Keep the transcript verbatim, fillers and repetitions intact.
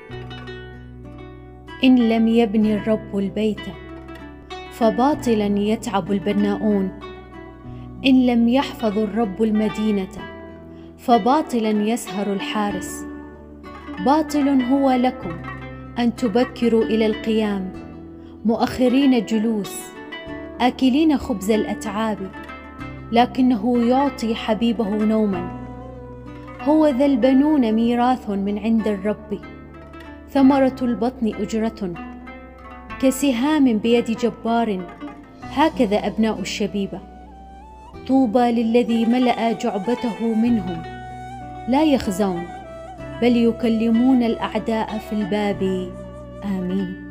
إن لم يبني الرب البيت فباطلا يتعب البناؤون، إن لم يحفظ الرب المدينة فباطلا يسهر الحارس. باطل هو لكم أن تبكروا إلى القيام، مؤخرين الجلوس، آكلين خبز الأتعاب، لكنه يعطي حبيبه نوما. هو ذا البنون ميراث من عند الرب، ثمرة البطن أجرة. كسهام بيد جبار هكذا أبناء الشبيبة. طوبى للذي ملأ جعبته منهم، لا يخزون بل يكلمون الأعداء في الباب. آمين.